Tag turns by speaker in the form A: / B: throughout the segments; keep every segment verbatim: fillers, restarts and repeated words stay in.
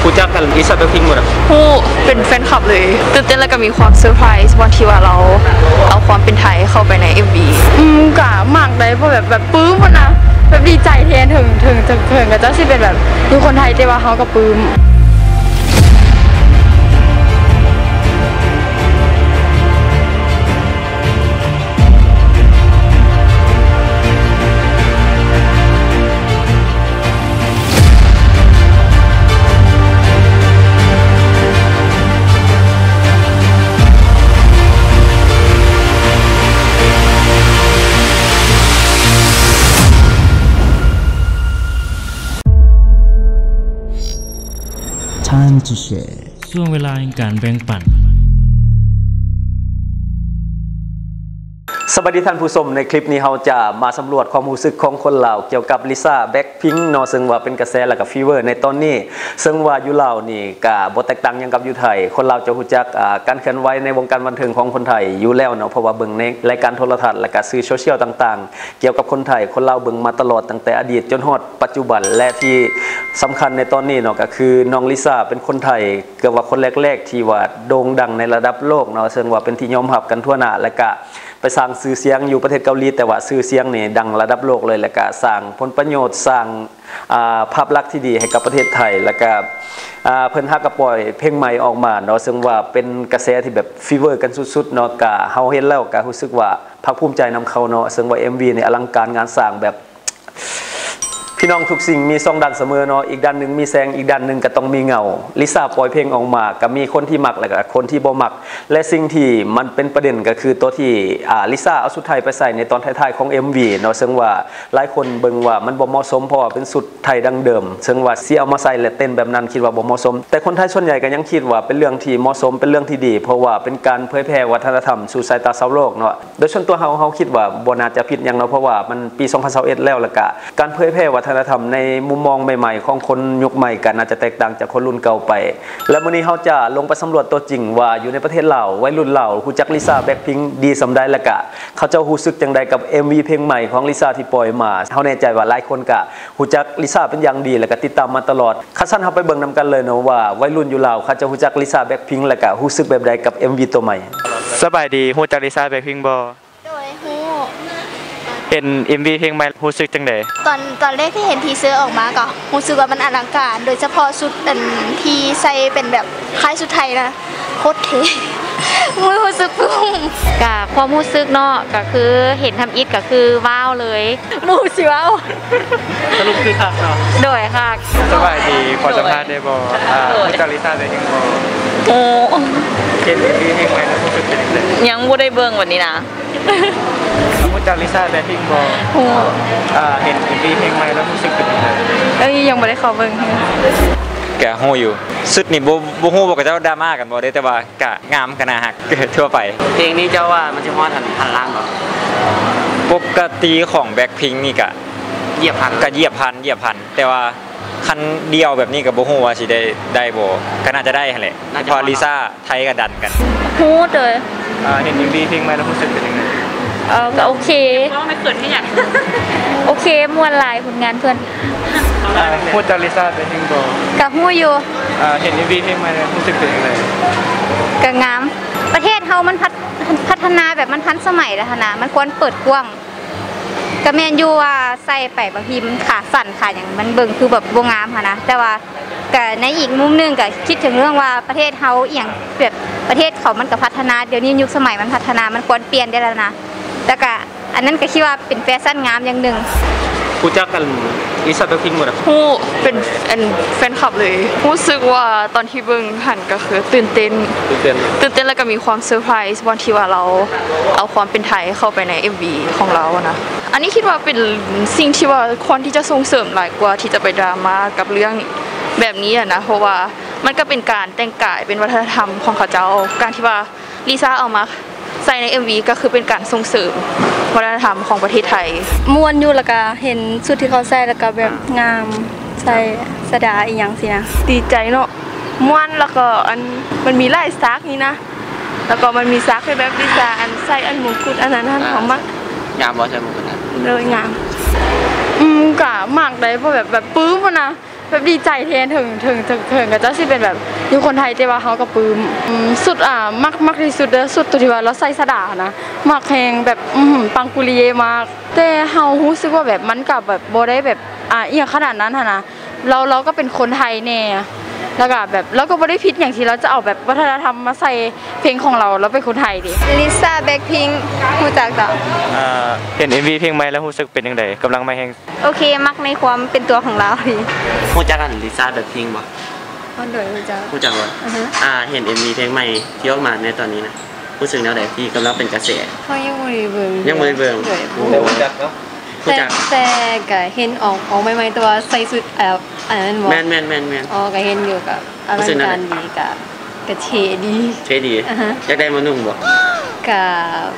A: รู้จักกันลิซ่าแบล็คพิงค์หมดอ่ะ
B: ผู้เป็นแฟนคลับเลยตื่นเต้นแล้วก็มีความเซอร์ไพรส์วันที่ว่าเราเอาความเป็นไทยเข้าไปใน เอ็ม วี
C: อืมกะมากเลยเพราะแบบแบบปื้มมันนะแบบดีใจแทนถึงถึงถึงถึงกับเจ้าสิเป็นแบบดูคนไทยแต่ว่าเขากับปื้ม
D: Time to share
E: ช่วงเวลาแห่งการแบ่งปัน
A: สวัสดีท่านผู้ชมในคลิปนี้เราจะมาสำรวจความรู้สึกของคนลาวเกี่ยวกับลิซ่าแบล็คพิงค์เนาะซึ่งว่าเป็นกระแสและก็ฟีเวอร์ในตอนนี้ซึ่งว่าอยู่ลาวนี่ก็บ่แตกต่างหยังกับอยู่ไทยคนลาวจะรู้จักการเคลื่อนไหวในวงการบันเทิงของคนไทยอยู่แล้วเนาะเพราะว่าเบิ่งในรายการโทรทัศน์และก็สื่อโซเชียลต่างๆเกี่ยวกับคนไทยคนลาวเบิ่งมาตลอดตั้งแต่อดีตจนฮอดปัจจุบันและที่สำคัญในตอนนี้เนาะก็คือน้องลิซ่าเป็นคนไทยเกือบว่าคนแรกๆที่ว่าโด่งดังในระดับโลกเนาะซึ่งว่าเป็นที่ยอมรับกันทั่วหน้าและก็ไปสร้างชื่อเสียงอยู่ประเทศเกาหลีแต่ว่าชื่อเสียงนี่ดังระดับโลกเลยแล้วก็สร้างผลประโยชน์สร้างภาพลักษณ์ที่ดีให้กับประเทศไทยแล้วก็เพิ่นฮักก็ปล่อยเพลงใหม่ออกมาเนาะซึ่งว่าเป็นกระแสที่แบบฟีเวอร์กันสุดๆเนาะก็เฮาเห็นแล้วก็รู้สึกว่าภาคภูมิใจนำเขาเนาะซึ่งว่า เอ็ม วี นี่อลังการงานสร้างแบบพี่น้องทุกสิ่งมีสองด้านเสมอเนาะอีกด้านหนึ่งมีแสงอีกด้านหนึ่งก็ต้องมีเงาลิซ่าปล่อยเพลงออกมาก็มีคนที่มักและก็คนที่บ่มักและสิ่งที่มันเป็นประเด็นก็คือตัวที่อ่าลิซ่าเอาชุดไทยไปใส่ในตอนท้ายๆของ เอ็ม วี เนาะซึ่งว่าหลายคนเบิ่งว่ามันบ่เหมาะสมเพราะว่าเป็นชุดไทยดั้งเดิมซึ่งว่าสิเอามาใส่และเต้นแบบนั้นคิดว่าบ่เหมาะสมแต่คนไทยส่วนใหญ่ก็ยังคิดว่าเป็นเรื่องที่เหมาะสมเป็นเรื่องที่ดีเพราะว่าเป็นการเผยแพร่วัฒนธรรมสู่สายตาชาวโลกเนาะโดยส่วนตัวเฮาเฮาคิดว่าบ่น่าจะผิดหยังเนาะเพราะว่ามันปีสองพันยี่สิบเอ็ดแล้วแล้วก็การเผยแพร่วัฒนธรรมในมุมมองใหม่ๆของคนยุคใหม่กันอาจจะแตกต่างจากคนรุ่นเก่าไปและมื้อนี้เฮาจะลงไปสำรวจตัวจริงว่าอยู่ในประเทศลาววัยรุ่นลาวฮู้จักลิซ่าแบล็คพิงค์ดีสำใดและก็เขาเจ้ารู้สึกจังใดกับ เอ็ม วี เพลงใหม่ของลิซ่าที่ปล่อยมาเฮาแน่ใจว่าหลายคนก็ฮู้จักลิซ่าเป็นอย่างดีและก็ติดตามมาตลอดคันซั่นเฮาไปเบิ่งนํกันเลยเนาะว่าวัยรุ่นอยู่ลาวเขาจะฮู้จักลิซ่าแบล็คพิงค์และก็รู้สึกแบบใดกับ เอ็ม วี ตัวใหม่
F: สบายดีฮู้จักลิซ่าแบล็คพิงค์บ่
G: โดยฮู้
F: เห็น เอ็ม วี เพลงใหม่รู้สึกจังได๋
G: ตอนตอนแรกที่เห็นทีเซอร์ออกมาก็รู้สึกว่ามันอลังการโดยเฉพาะชุดอันที่ใส่เป็นแบบคล้ายชุดไทยนะโคตรเท่มือรู้สึกปุ้ง
B: กับความรู้สึกเนาะก็คือเห็นทำอิฐก็คือว้าวเลยหมูสิว้าว
A: สรุปคือคักเนาะ
B: โดยค่ะ
F: สบายดีขอสัมภาษณ์ได้บ่อ่าฮู้จักลิซ่าแบล็คพิงค์บ่
B: โอ้
F: เห็น เอ็ม วี เพลงใหม่แล้วรู้สึกเป็นจังได๋
B: ยังบ่ได้เบิ่งวันนี้นะ
F: ฮู้จักลิซ่าแบล็คพิงค์บ่
B: ฮู้
F: อ่าเห็น เอ็ม วี เพลงใหม่แล้วรู้สึกเป็นจังได๋
B: เอ้ยยังบ่ได้เข้าเบิ่ง
F: ก็ฮู้อยู่สุดนี่บ่บ่ฮู้ว่าเขาเจ้าดราม่ากันบ่ได้แต่ว่าก็งามก็น่าฮักทั่วไป
A: เพลงนี้เจ้าว่ามันสิฮอดพันล้านบ่
F: ปกติของแบล็คพิงค์นี่ก็
A: เหยียบพัน
F: ก็เหยียบพันเหยียบพันแต่ว่าคันเดียวแบบนี้ก็บ่ฮู้ว่าสิได้ได้บ่ก็น่าจะได้หั่นแหละเพราะลิซ่าไทยก็ดันกัน
B: ฮู้เด้อ
F: อ่าเห็น เอ็ม วี เพลงใหม่แล้วรู้สึกเป็นจังได๋
B: เออก็โอเค
C: เพราะไม่เกิดที่หยัง
B: โอเคม่วนหลายผลงานเพิ่น
F: ฮู้จักลิซ่าแบล็คพิงค์บ่
B: ก็ฮู้อยู่
F: อ่าเห็น เอ็ม วี เพลงใหม่แล้วรู้สึกเป็นจังได๋
B: ก็งามประเทศเฮามันพัฒนาแบบมันทันสมัยแล้วนะมันควรเปิดกว้างก็แม่นอยู่ว่าใส่ไปบางทีมันขาสั่นขาอย่างมันเบิ่งคือแบบบ่งามหั่นนะแต่ว่าก็ในอีกมุมนึงก็คิดถึงเรื่องว่าประเทศเฮาอีหยังแบบประเทศเขามันก็พัฒนาเดี๋ยวนี้ยุคสมัยมันพัฒนามันควรเปลี่ยนได้แล้วนะแต่ก็อันนั้นก็คิดว่าเป็นแฟชั่นงามอย่างนึง
A: รู้จักกันลิซ่าแบล็คพิงค์หมดอ่ะ
C: ฮู้เป็นแฟนคลับเลยรู้สึกว่าตอนที่เบิ่งหันก็คือตื่นเต้น
A: ตื่นเต้น
C: ตื่นเต้นแล้วก็มีความเซอร์ไพรส์วันที่ว่าเราเอาความเป็นไทยเข้าไปใน เอ็ม วี ของเรานะอันนี้คิดว่าเป็นสิ่งที่ว่าควรที่จะส่งเสริมหลายกว่าที่จะไปดราม่ากับเรื่องแบบนี้อ่ะนะเพราะว่ามันก็เป็นการแต่งกายเป็นวัฒนธรรมของเขาเจ้าการที่ว่าลิซ่าเอามาใส่ใน เอ็ม วี ก็คือเป็นการส่งเสริมวัฒนธรรมของประเทศไทย
B: ม่วนอยู่แล้วก็เห็นชุดที่เขาใส่แล้วก็แบบงามใส่สดาอีหยังสินะ
C: ดีใจเนาะม่วนแล้วก็อันมันมีลายซักนี่นะแล้วก็มันมีซักให้แบบลิซ่าอันใส่อันมงกุฎอันนั้นนั่นของมัก
A: งามบ่ใช่มงกุฎนะ
C: เลยงามอืมกะมากเลยเพราะแบบแบบปื้มมันนะแบบดีใจแทนถึงถึงถึงถึงก็จะสิเป็นแบบอยู่คนไทยแต่ว่าเขาก็ปลื้มสุดอ่ะมักมักที่สุดเด้อสุดตัวที่ว่าเราใส่สะดานะมักแฮงแบบอื้อหือปังกุลีมากแต่เฮารู้สึกว่าแบบมันกับแบบบ่ได้แบบอ่ะอีหยังขนาดนั้นหั่นนะเราเราก็เป็นคนไทยแน่แล้วก็แบบเราก็ไม่ได้ผิดอย่างที่เราจะเอาแบบวัฒนธรรมมาใส่เพลงของเราแล้วเป็นคนไทยดิ
B: ลิซ่าแบ็คพิงค์รู้จักต่อ
H: อ่าเห็น เอ็ม วี เพลงใหม่แล้วรู้สึกเป็นยังไงกำลังมาแฮง
B: โอเคมักในความเป็นตัวของเราดิ
I: รู้จักกันลิซ่าแบ็คพิงค์บ่
B: อ๋อโดยรู้จัก
I: รู้จักบ่อ่าเห็น เอ็ม วี เพลงใหม่ที่ออกมาในตอนนี้นะรู้สึกแนวใดที่กำลังเป็นกระแส
J: เฮายังบ่ได้เบิ่ง
I: ยังบ่ได้เบิ่ง
A: แต่รู้จักเนาะ
J: แต่แต่ก็เห็นออกออกใหม่ๆตัวใส่ชุดเอ่ออันนั้นบ่
I: แม่นๆๆๆ
J: อ๋อก็เห็นอยู่กับอลังการดีกับกระเทดี
I: เทดีอยากได้มานุ่งบ่
J: กับ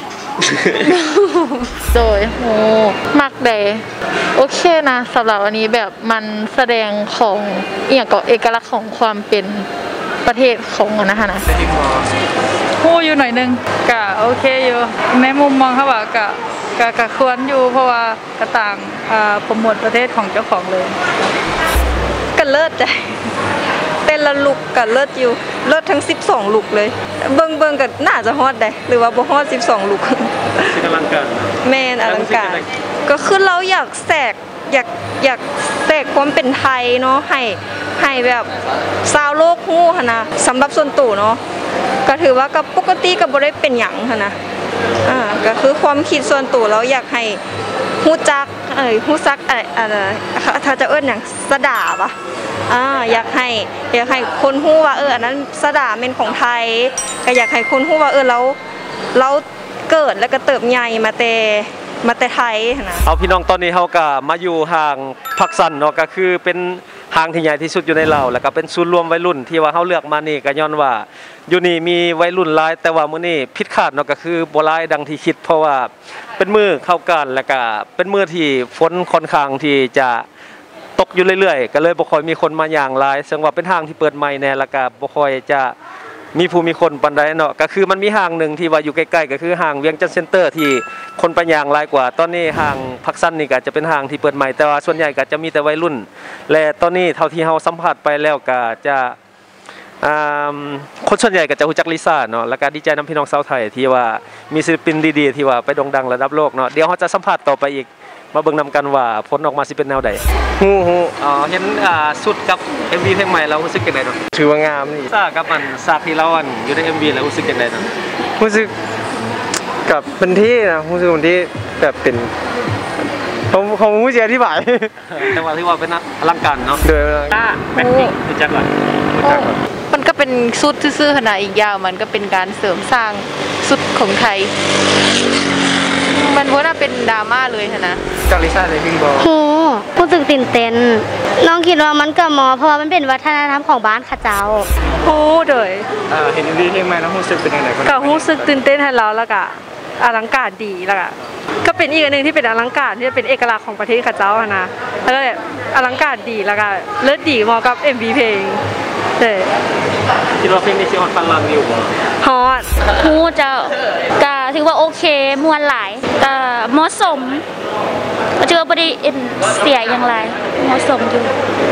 C: โดยโหมักเดโอเคนะสำหรับวันนี้แบบมันแสดงของเอียงก็เอกลักษณ์ของความเป็นประเทศของนะคะนะโหอยู่หน่อยนึงก็โอเคอยู่ในมุมมองเขาว่าก็ก็ก็ควรอยู่เพราะว่ากระต่างอ่าโปรโมทประเทศของเจ้าของเลย
K: ก็เลิศใจเต้นละลุกก็เลิศอยู่เลิศทั้งสิบสองลุกเลยเบิ่งเบิ่งก็น่าจะฮอดได้หรือว่าบ่ฮอดสิบสองลุก
I: อลังการ
K: แม่นอลังการก็คือเราอยากแทรกอยากอยากแทรกความเป็นไทยเนาะให้ให้แบบชาวโลกฮู้หั่นนะสำหรับส่วนตัวเนาะก็ถือว่าก็ปกติก็บ่ได้เป็นหยังหั่นนะอ่าก็คือความคิดส่วนตัวเราอยากให้ฮู้จักเอ้ยฮู้จักอะไรอะไรถ้าจะเอิ้นหยังสะดาปะอ่าอยากให้อยากให้คนฮู้ว่าเอออันนั้นสะดาเป็นของไทยก็อยากให้คนฮู้ว่าเออเราเราเกิดแล้วก็เติบใหญ่มาแต่มาแต่ไทยนะ
A: เอาพี่น้องตอนนี้เฮาก็มาอยู่ห่างพักสันเนาะก็คือเป็นห้างที่ใหญ่ที่สุดอยู่ในลาวแล้วก็เป็นศูนย์รวมวัยรุ่นที่ว่าเฮาเลือกมานี่ก็ย้อนว่าอยู่นี่มีวัยรุ่นหลายแต่ว่ามื้อนี้ผิดคาดเนาะก็คือบ่หลายดังที่คิดเพราะว่าเป็นมื้อเข้ากันแล้วก็เป็นมื้อที่ฝนค่อนข้างที่จะตกอยู่เรื่อยๆก็เลยบ่ค่อยมีคนมาย่างหลายซึ่งว่าเป็นห้างที่เปิดใหม่แน่แล้วก็บ่ค่อยจะมีผู้มีคนปานใดเนาะก็คือมันมีห้างนึงที่ว่าอยู่ใกล้ๆก็คือห้างเวียงจันทน์เซ็นเตอร์ที่คนไปย่างหลายกว่าตอนนี้ห้างพักสันนี่ก็จะเป็นห้างที่เปิดใหม่แต่ว่าส่วนใหญ่ก็จะมีแต่วัยรุ่นและตอนนี้เท่าที่เฮาสัมผัสไปแล้วก็จะอ่าคนส่วนใหญ่ก็จะรู้จักลิซ่าเนาะแล้วก็ดีใจนำพี่น้องชาวไทยที่ว่ามีศิลปินดีๆที่ว่าไปโด่งดังระดับโลกเนาะเดี๋ยวเฮาจะสัมภาษณ์ต่อไปอีกมาเบิ่งนำกันว่าผลออกมาสิเป็นแนวใดฮู้ฮู้อ๋อเห็นอ่าสุดกับ เอ็ม วี เพลงใหม่แล้วรู้สึกจังได๋เนาะ
H: ถือว่างามนี่
A: ซากับมันซากที่เราอันอยู่ใน เอ็ม วี แล้วรู้สึกจังได๋เนาะ
H: รู้สึกกับเป็นที่นะรู้สึกเป็นที่แบบเป็นผมผมรู้จะอธิบาย
A: แต่ว่าที่ว่าเป็นอลังการเนาะ
H: โดย
A: ตาแบ็คพิงค์รู้จักก่อนรู้จักก่อน
C: มันก็เป็นสุดซื่อๆขนาดอีกยาวมันก็เป็นการเสริมสร้างสุดของไทยมันว่าน่าเป็นดราม่าเลยนะ
H: จากลิซ่าเลยพิงบอล
B: โหรู้สึกตื่นเต้นน้องคิดว่ามันก็เหมาะเพราะว่ามันเป็นวัฒนธรรมของบ้านข้าเจ้า
K: โหเลย
H: อ่าเห็นดีเพลงใหม่แล้วรู้สึกเป็นยังไง
K: ก็รู้สึกตื่นเต้นให้เราแล้วก็อลังการดีแล้วก็ก็เป็นอีกอันนึงที่เป็นอลังการที่เป็นเอกลักษณ์ของประเทศข้าเจ้านะแล้วก็อลังการดีแล้วก็เลิศดีเหมาะกับ เอ็ม วี เพลงเด้
A: คิดว่าเพลงนี้สิฮอตพันล้านวิวบ่
K: ฮอต
B: ฮู้เจ้าก็ถือว่าโอเคม่วนหลายก็เหมาะสมก็ถือว่าบ่ได้เสียอย่างไรเหมาะสมอยู่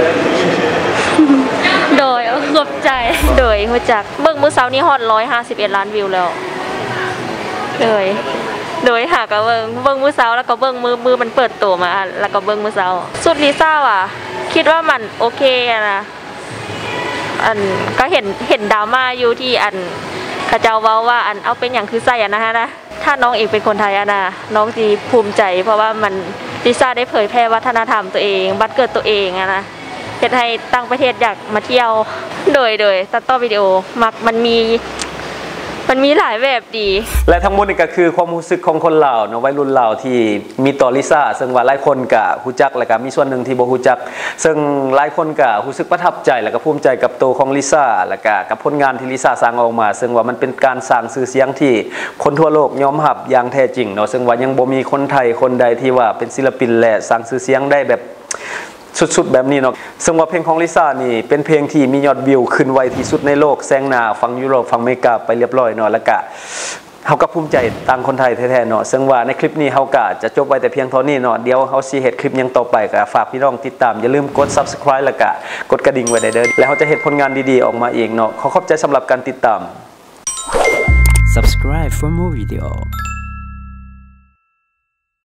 B: โดยขอบใจ
C: โดยฮู้จักเบิ่งมื้อเช้านี้ฮอตหนึ่งร้อยห้าสิบเอ็ดล้านวิวแล้วโดยโดยหาก็เบิ่งเบิ่งมื้อเช้าแล้วก็เบิ่งมือมือมันเปิดตัวมาแล้วก็เบิ่งมื้อเช้าสุดลิซ่าว่ะคิดว่ามันโอเคนะอันก็เห็นเห็นดราม่าอยู่ที่อันเขาเจ้าเว้าว่าอันเอาเป็นอย่างคือใส่อะนะฮะนะถ้าน้องเองเป็นคนไทยอะนะน้องจีภูมิใจเพราะว่ามันลิซ่าได้เผยแพร่วัฒนธรรมตัวเองบัตรเกิดตัวเองอะนะเฮ็ดให้ตั้งประเทศอยากมาเที่ยวโดยโดยตัดต่อวิดีโอมักมันมีมันมีหลายแบบดี
A: และทั้งหมดนี่ก็คือความรู้สึกของคนลาวเนาะวัยรุ่นลาวที่มีต่อลิซ่าซึ่งว่าหลายคนก็รู้จักแล้วก็มีส่วนหนึ่งที่บ่รู้จักซึ่งหลายคนก็รู้สึกประทับใจแล้วก็ภูมิใจกับตัวของลิซ่าแล้วก็กับผลงานที่ลิซ่าสร้างออกมาซึ่งว่ามันเป็นการสร้างชื่อเสียงที่คนทั่วโลกยอมรับอย่างแท้จริงเนาะซึ่งว่ายังบ่มีคนไทยคนใดที่ว่าเป็นศิลปินและสร้างชื่อเสียงได้แบบสุดๆแบบนี้เนาะซึ่งว่าเพลงของลิซ่านี่เป็นเพลงที่มียอดวิวขึ้นไวที่สุดในโลกแซงหน้าฝั่งยุโรปฝั่งอเมริกาไปเรียบร้อยเนาะแล้วก็เฮาก็ภูมิใจต่างคนไทยแท้ๆเนาะซึ่งว่าในคลิปนี้เฮาก็จะจบไว้แต่เพียงเท่านี้เนาะเดี๋ยวเฮาสิเฮ็ดคลิปหยังต่อไปก็ฝากพี่น้องติดตามอย่าลืมกด Subscribe แล้วก็กดกระดิ่งไว้ได้เด้อแล้วเฮาจะเฮ็ดผลงานดีๆออกมาเองเนาะขอขอบใจสำหรับการติดตาม
D: Subscribe for more video.